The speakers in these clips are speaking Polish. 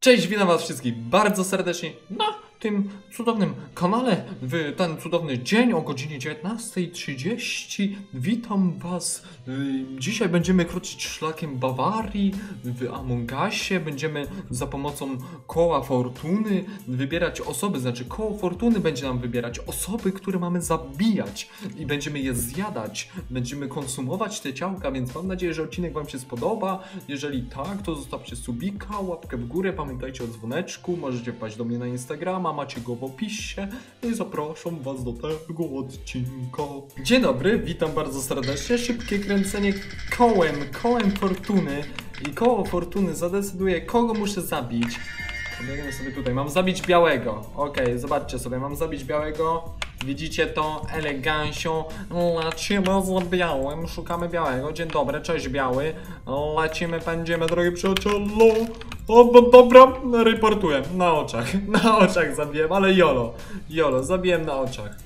Cześć, witam was wszystkich bardzo serdecznie na tym cudownym kanale w ten cudowny dzień o godzinie 19:30. Witam was. Dzisiaj będziemy kroczyć szlakiem Bawarii w Among Usie. Będziemy za pomocą koła fortuny wybierać osoby, znaczy koło fortuny będzie nam wybierać osoby, które mamy zabijać i będziemy je zjadać. Będziemy konsumować te ciałka, więc mam nadzieję, że odcinek wam się spodoba. Jeżeli tak, to zostawcie subika, łapkę w górę, pamiętajcie o dzwoneczku, możecie wpaść do mnie na Instagrama, macie go w opisie i zapraszam was do tego odcinka. Dzień dobry, witam bardzo serdecznie. Szybkie kręcenie kołem fortuny i koło fortuny zadecyduje, kogo muszę zabić. Pobiegniemy sobie tutaj, mam zabić białego. Okej, zobaczcie sobie, mam zabić białego. Widzicie to? Elegancio. Lecimy za białym, szukamy białego. Dzień dobry, cześć biały. Lecimy, pędzimy, drogi przyjacielu. O, dobra, reportuję. Na oczach zabiłem, ale jolo, zabiłem na oczach.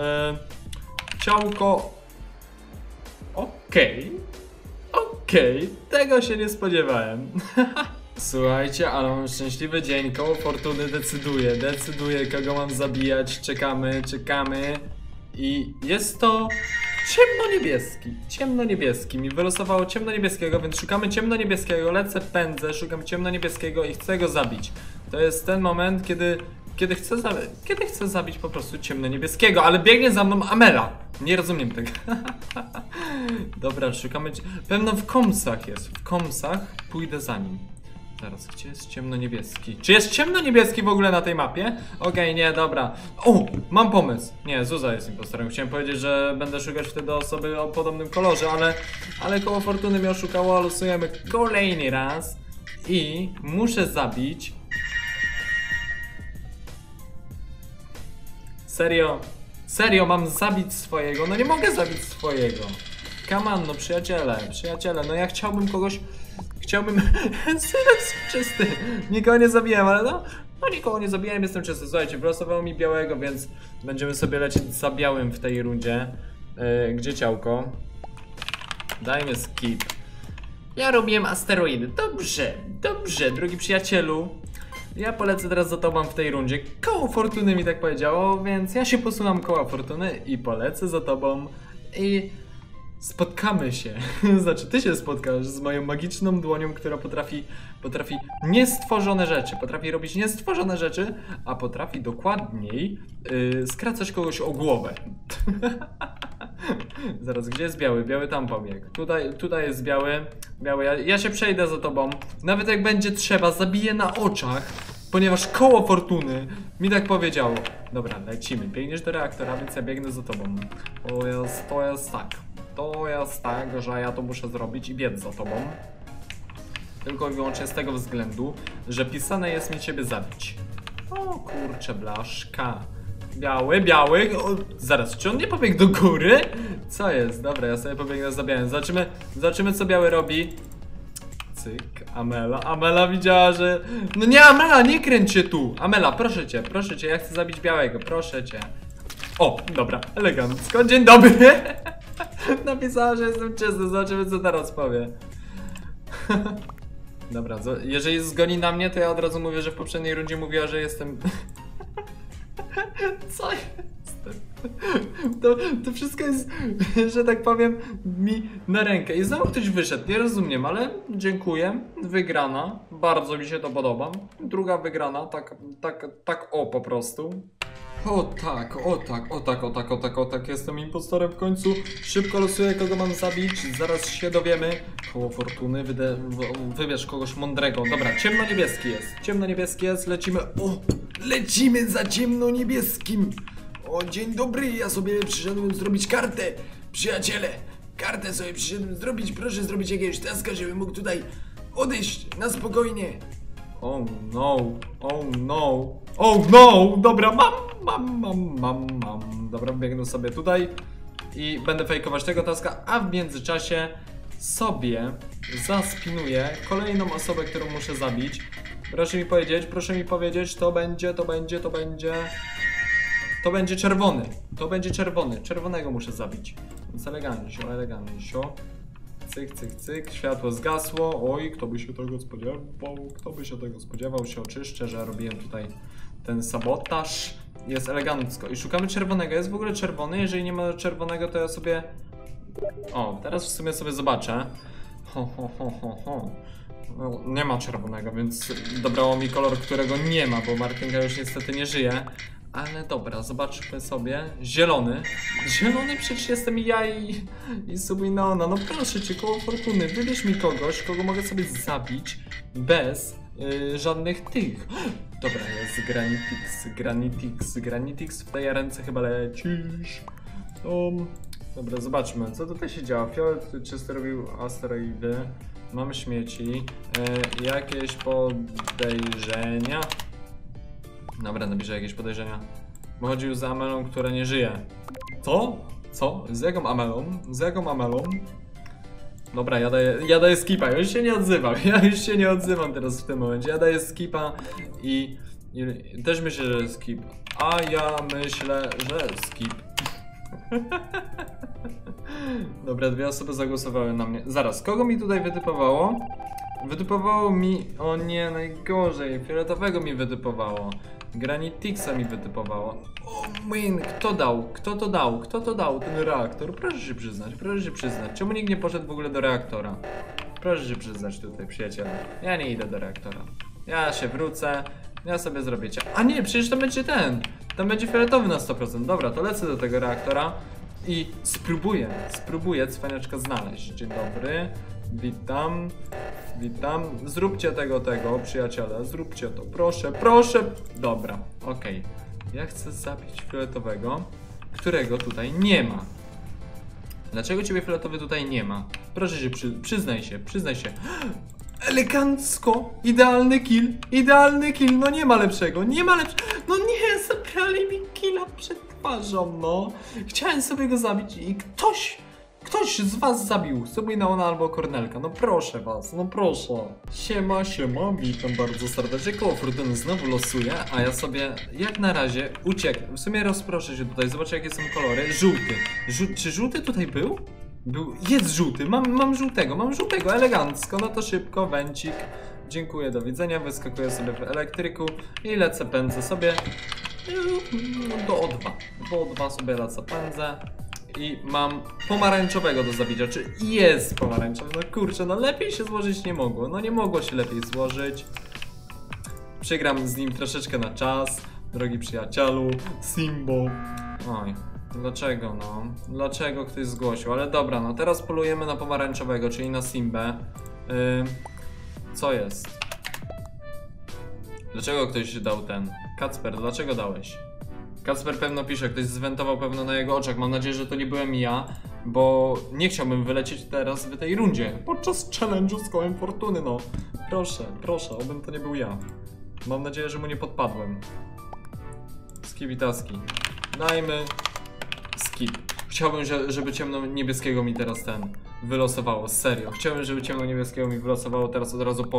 Ciałko. Okej, tego się nie spodziewałem. Słuchajcie, ale mam szczęśliwy dzień, koło fortuny decyduje kogo mam zabijać, czekamy i jest to ciemno-niebieski, mi wylosowało ciemno-niebieskiego, więc szukamy ciemno-niebieskiego, pędzę, szukam ciemno-niebieskiego i chcę go zabić. To jest ten moment, kiedy chcę zabić po prostu ciemno-niebieskiego, ale biegnie za mną Amela. Nie rozumiem tego. Dobra, szukamy, pewno w komsach jest, pójdę za nim. Zaraz, gdzie jest ciemno-niebieski? Czy jest ciemno-niebieski w ogóle na tej mapie? Okej, nie, dobra. O, mam pomysł. Nie, Zuza jest impostorem. Chciałem powiedzieć, że będę szukać wtedy osoby o podobnym kolorze, ale koło fortuny mnie oszukało. Losujemy kolejny raz i muszę zabić. Serio, mam zabić swojego? No nie mogę zabić swojego. Come on, no przyjaciele, no ja chciałbym kogoś... Sylwek czysty. Nikogo nie zabiłem, ale no nikogo nie zabiłem, jestem czysty. Słuchajcie, wylosowało mi białego, więc będziemy sobie lecieć za białym w tej rundzie. Gdzie ciałko? Dajmy skip. Ja robiłem asteroidy. Dobrze, drogi przyjacielu. Ja polecę teraz za tobą w tej rundzie. Koło fortuny mi tak powiedziało, więc ja się posunam koła fortuny i polecę za tobą i... spotkamy się, znaczy ty się spotkasz z moją magiczną dłonią, która potrafi niestworzone rzeczy, potrafi robić niestworzone rzeczy, a potrafi dokładniej skracać kogoś o głowę. Zaraz, gdzie jest biały? Biały tam pobiegł. Tutaj jest biały, ja się przejdę za tobą, nawet jak będzie trzeba, zabiję na oczach, ponieważ koło fortuny mi tak powiedziało. Dobra, lecimy, biegniesz do reaktora, więc ja biegnę za tobą. To jest tak, że ja to muszę zrobić i biec za tobą. Tylko i wyłącznie z tego względu, że pisane jest mi ciebie zabić. O kurczę, blaszka. Biały. O, zaraz, czy on nie pobiegł do góry? Co jest? Dobra, ja sobie pobiegnę za białym. Zobaczymy co biały robi. Cyk, Amela widziała, że... No nie, Amela, nie kręć się tu. Amela, proszę cię, ja chcę zabić białego, proszę cię. O, dobra, elegancko, dzień dobry. Napisała, że jestem czysty, zobaczymy co teraz powie. Dobra, jeżeli zgoni na mnie, to ja od razu mówię, że w poprzedniej rundzie mówiła, że jestem... Co jest? To wszystko jest, że tak powiem, mi na rękę. I znowu ktoś wyszedł, nie rozumiem, ale dziękuję. Wygrana, bardzo mi się to podoba. Druga wygrana, tak po prostu. O tak, jestem impostorem w końcu. Szybko losuję, kogo mam zabić, zaraz się dowiemy. Koło fortuny, wybierz kogoś mądrego. Dobra, ciemno-niebieski jest, lecimy za ciemno-niebieskim. O, dzień dobry, ja sobie przyszedłem zrobić kartę. Przyjaciele, kartę sobie przyszedłem zrobić, proszę zrobić jakiegoś taska, żebym mógł tutaj odejść na spokojnie. Oh no, dobra, mam. Dobra, biegnę sobie tutaj i będę fejkować tego taska, a w międzyczasie sobie zaspinuję kolejną osobę, którą muszę zabić. Proszę mi powiedzieć, to będzie czerwony. Czerwonego muszę zabić. Więc elegancio. cyk, cyk, cyk, światło zgasło. Oj, kto by się tego spodziewał? Kto by się tego spodziewał? Się oczyszczę, że robiłem tutaj ten sabotaż. Jest elegancko. I szukamy czerwonego. Jest w ogóle czerwony. Jeżeli nie ma czerwonego, to ja sobie... O, teraz w sumie sobie zobaczę. No, nie ma czerwonego, więc dobrało mi kolor, którego nie ma, bo Martynka już niestety nie żyje. Ale dobra, zobaczmy sobie. Zielony. Zielony przecież jestem ja i Subinona. No proszę cię, koło fortuny. Wybierz mi kogoś, kogo mogę sobie zabić bez żadnych tych. Dobra, jest Granitix. W tej ręce chyba lecisz. Dobra, zobaczmy, co tutaj się działo. Fiolet czysto robił asteroidy. Mamy śmieci. Jakieś podejrzenia. Dobra, napiszę jakieś podejrzenia. Bo chodził za Amelą, która nie żyje. Co? Co? Z jaką Amelą? Z jaką Amelą? Dobra, ja daję skipa, ja już się nie odzywam. Ja już się nie odzywam teraz w tym momencie. Ja daję skipa i też myślę, że skip. A ja myślę, że skip. Dobra, 2 osoby zagłosowały na mnie. Zaraz, kogo mi tutaj wytypowało? Wytypowało mi... O nie, najgorzej. Fioletowego mi wytypowało. Granitixa mi wytypowało. O min, kto dał? Kto to dał? Kto to dał? Ten reaktor? Proszę się przyznać, proszę się przyznać. Czemu nikt nie poszedł w ogóle do reaktora? Proszę się przyznać tutaj, przyjaciele. Ja nie idę do reaktora. Ja się wrócę. Ja sobie zrobię cię. A nie, przecież to będzie ten. Tam będzie fioletowy na 100%. Dobra, to lecę do tego reaktora i spróbuję cwaniaczka znaleźć. Dzień dobry. Witam. Zróbcie tego, przyjaciele. Zróbcie to. Proszę. Dobra, okej. Ja chcę zabić fioletowego, którego tutaj nie ma. Dlaczego ciebie fioletowy tutaj nie ma? Proszę się, przyznaj się. Elegancko! Idealny kill, no nie ma lepszego, no nie, zabrali mi killa przed twarzą, no. Chciałem sobie go zabić i ktoś z was zabił Subinona albo Kornelka, no proszę was, no proszę. Siema, witam bardzo serdecznie, koło fortuny znowu losuję, a ja sobie jak na razie ucieknę. W sumie rozproszę się tutaj, zobaczę jakie są kolory. Żółty, czy żółty tutaj był? Jest żółty, mam żółtego, elegancko, no to szybko, węcik. Dziękuję, do widzenia, wyskakuję sobie w elektryku i pędzę sobie do O2 sobie pędzę i mam pomarańczowego do zabicia, czy jest pomarańczowy, no kurczę, no lepiej się złożyć nie mogło, no nie mogło się lepiej złożyć. Przegram z nim troszeczkę na czas, drogi przyjacielu, Simbo. Oj. Dlaczego no? Dlaczego ktoś zgłosił? Ale dobra, no teraz polujemy na pomarańczowego, czyli na Simbę. Co jest? Dlaczego ktoś dał ten? Kacper, dlaczego dałeś? Kacper pewno pisze, ktoś zwentował pewno na jego oczach. Mam nadzieję, że to nie byłem ja, bo nie chciałbym wylecieć teraz w tej rundzie. Podczas challenge'u z kołem fortuny, no. Proszę, obym to nie był ja. Mam nadzieję, że mu nie podpadłem. Skibitaski. Dajmy skip. Chciałbym, żeby ciemno-niebieskiego mi teraz wylosowało. Serio. Chciałbym, żeby ciemno-niebieskiego mi wylosowało teraz od razu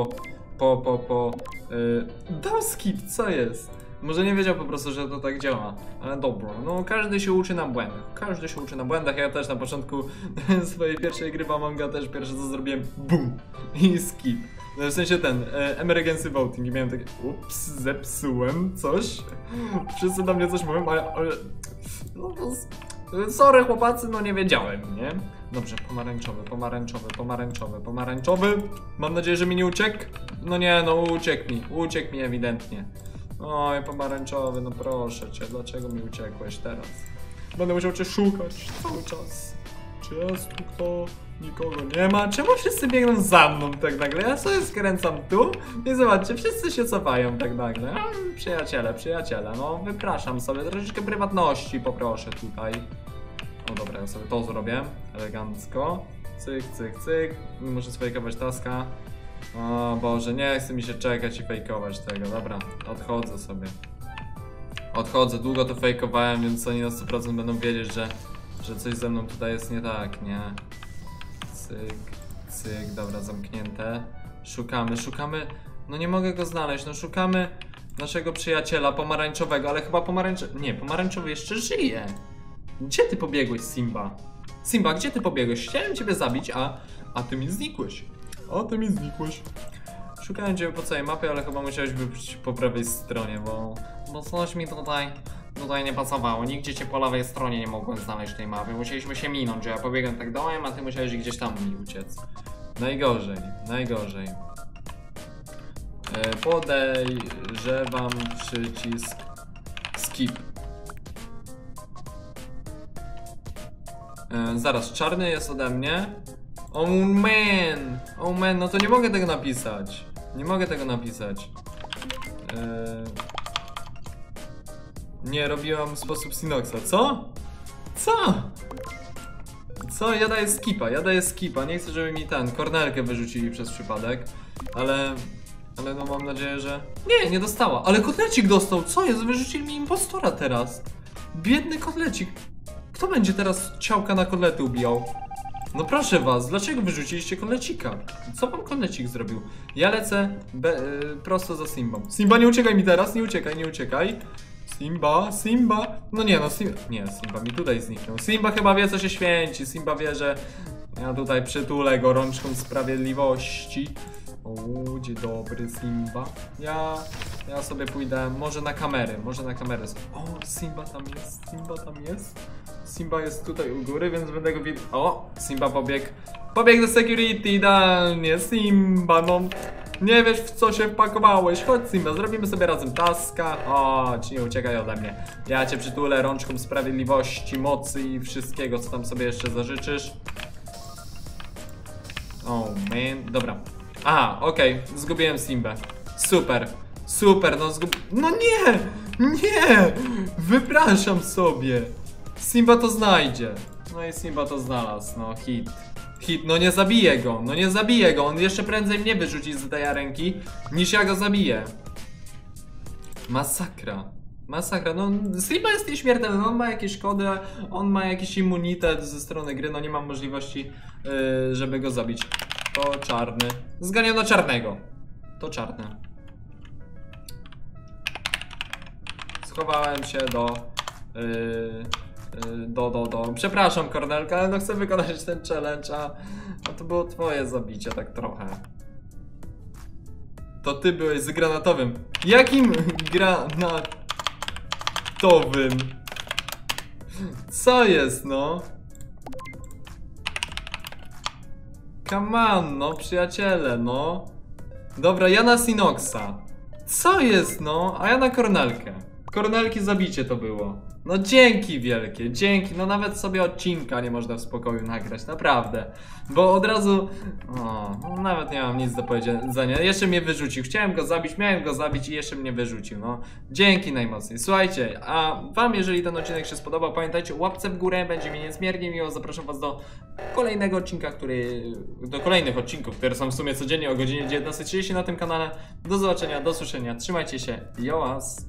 dał skip, co jest? Może nie wiedział po prostu, że to tak działa. Ale dobra, no każdy się uczy na błędach. Ja też na początku swojej pierwszej gry w Among Us też pierwsze co zrobiłem, BUM! I skip. W sensie emergency voting i miałem takie, ups, zepsułem coś. Wszyscy do mnie coś mówią, ale no, sorry chłopacy, no nie wiedziałem, nie? Dobrze, pomarańczowy. Mam nadzieję, że mi nie uciekł. No nie, no uciekł mi ewidentnie. Oj, pomarańczowy, no proszę cię, dlaczego mi uciekłeś teraz? Będę musiał cię szukać cały czas. Czy jest tu kto? Nikogo nie ma. Czemu wszyscy biegną za mną tak nagle? Ja sobie skręcam tu i zobaczcie, wszyscy się cofają tak nagle. Przyjaciele, no wypraszam sobie, troszeczkę prywatności poproszę tutaj. O dobra, ja sobie to zrobię, elegancko. Cyk. Muszę sfejkować taska. O Boże, nie chce mi się czekać i fejkować tego, dobra, odchodzę sobie. Długo to fejkowałem, więc oni na 100% będą wiedzieć, że coś ze mną tutaj jest nie tak, nie? Cyk, dobra, zamknięte. Szukamy, no nie mogę go znaleźć, no szukamy naszego przyjaciela pomarańczowego, ale chyba pomarańczowy jeszcze żyje. Gdzie ty pobiegłeś, Simba? Simba, gdzie ty pobiegłeś? Chciałem ciebie zabić, A ty mi znikłeś. A ty mi znikłeś. Szukałem cię po całej mapie, ale chyba musiałeś być po prawej stronie, bo coś mi tutaj nie pasowało. Nigdzie cię po lewej stronie nie mogłem znaleźć tej mapy. Musieliśmy się minąć, że ja pobiegłem tak dołem, a ty musiałeś gdzieś tam mi uciec. Najgorzej, najgorzej. Podejrzewam przycisk skip. Zaraz, czarny jest ode mnie. Oh man, no to nie mogę tego napisać. Nie mogę tego napisać. Nie, robiłam w sposób Sinoxa. Co? Co? Co? Ja daję skipa. Nie chcę, żeby mi kornelkę wyrzucili przez przypadek. Ale no mam nadzieję, że... Nie dostała. Ale kotlecik dostał. Co jest? Wyrzucili mi impostora teraz. Biedny kotlecik. Kto będzie teraz ciałka na kotlety ubijał? No proszę was, dlaczego wyrzuciliście kotlecika? Co pan kotlecik zrobił? Ja lecę prosto za Simbą. Simba, nie uciekaj mi teraz, nie uciekaj. Simba. No nie, no Simba mi tutaj zniknął. Simba chyba wie, co się święci. Simba wie, że ja tutaj przytulę go rączką sprawiedliwości. O, dzień dobry, Simba. Ja sobie pójdę może na kamery. O, Simba tam jest. Simba jest tutaj u góry, więc będę go widział. O, Simba pobiegł do security, idealnie. Simba, no nie wiesz, w co się wpakowałeś. Chodź, Simba, zrobimy sobie razem taska. Chodź, nie uciekaj ode mnie. Ja cię przytulę rączką sprawiedliwości, mocy i wszystkiego, co tam sobie jeszcze zażyczysz. Oh man, dobra. Aha, okej, zgubiłem Simbę. Super, no nie, wypraszam sobie. Simba to znajdzie. No i Simba to znalazł, no hit, no nie zabiję go, on jeszcze prędzej mnie wyrzuci z tej ręki, niż ja go zabiję. Masakra, no Simba jest nieśmiertelny, on ma jakieś kody, on ma jakiś immunitet ze strony gry, no nie mam możliwości, żeby go zabić. To czarny. Zganiam na czarnego. To czarny. Schowałem się Przepraszam, Kornelka, ale no chcę wykonać ten challenge, a to było twoje zabicie tak trochę. To ty byłeś z granatowym. Jakim granatowym? Co jest, no? Come on, no przyjaciele, no. Dobra, ja na Sinoxa. Co jest, no? A ja na Kornelkę. Kornelki zabicie to było. No dzięki wielkie, dzięki. No nawet sobie odcinka nie można w spokoju nagrać, naprawdę. Bo od razu... no nawet nie mam nic do powiedzenia. Jeszcze mnie wyrzucił. Chciałem go zabić, miałem go zabić i jeszcze mnie wyrzucił, no. Dzięki najmocniej. Słuchajcie, a wam jeżeli ten odcinek się spodobał, pamiętajcie o łapce w górę, będzie mi niezmiernie miło. Zapraszam was do kolejnego odcinka, do kolejnych odcinków, które są w sumie codziennie o godzinie 19:30 na tym kanale. Do zobaczenia, do słyszenia, trzymajcie się, joas.